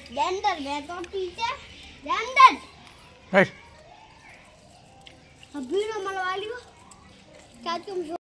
अंदर मैं तो टीचर अंदर राइट अभी ना मरवा लियो क्या तुम